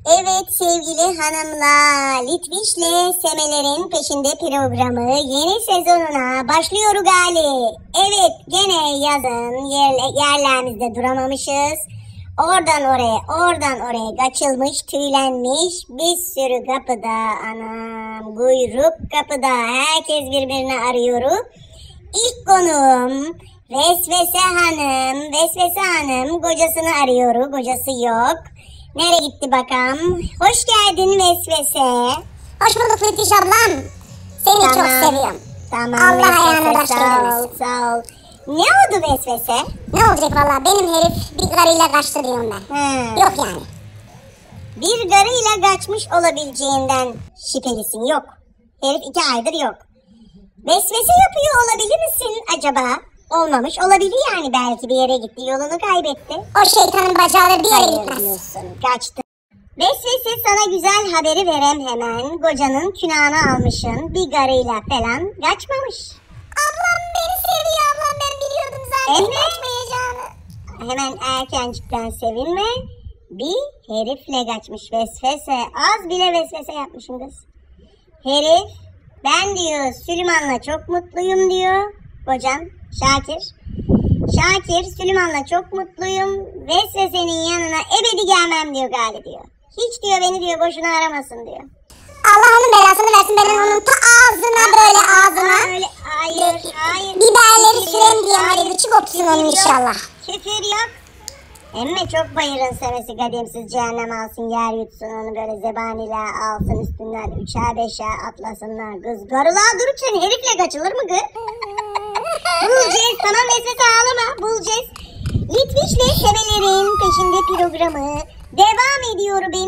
Evet sevgili hanımlar, Litviş'le Semelerin Peşinde programı yeni sezonuna başlıyor gali. Evet, gene yazın yerlerimizde duramamışız. Oradan oraya kaçılmış, tüylenmiş bir sürü kapıda, anam kuyruk kapıda, herkes birbirini arıyor. İlk konuğum Vesvese Hanım kocasını arıyor, kocası yok. Nereye gitti bakalım? Hoş geldin Vesvese. Hoş bulduk Lütfiş ablam. Seni çok seviyorum. Tamam Allah ayağına Vesvese, baş sağ ol. Ne oldu Vesvese? Ne olacak valla, benim herif bir karıyla kaçtı diyorum ben. Yok yani. Bir karıyla kaçmış olabileceğinden şüphelisin, yok. Herif 2 aydır yok. Vesvese yapıyor olabilir misin acaba? Olmamış olabilir yani, belki bir yere gitti, yolunu kaybetti. O şeytanın bacağı bir yere gitmez. Diyorsun, kaçtı. Vesvese, sana güzel haberi verem hemen. Kocanın günahını almışsın, bir karıyla falan kaçmamış. Ablam beni seviyor, ablam, ben biliyordum zaten kaçmayacağını. Hemen erkencikten sevinme. Bir herifle kaçmış Vesvese. Az bile vesvese yapmışsın kız. Herif, ben diyor Süleyman'la çok mutluyum diyor. Kocan Şakir, Süleyman'la çok mutluyum. Vesvese'nin yanına ebedi gelmem diyor gali diyor. Hiç diyor beni diyor boşuna aramasın diyor. Allah onun belasını versin, ben onun ta ağzına, böyle ağzına. Öyle, hayır. Biberleri süren diye böyle bir kopsun onun inşallah. Küfür yok. Emme çok bayırın sevesi, kadimsiz cehennem alsın, yer yutsun onu, böyle zebaniler alsın üstünden 3'er 5'er atlasınlar. Kız garılığa dururken herifle kaçılır mı kız? Bulacağız, tamam Vesvese, ağlama, bulacağız. Litviş'le Semelerin Peşinde programı devam ediyor benim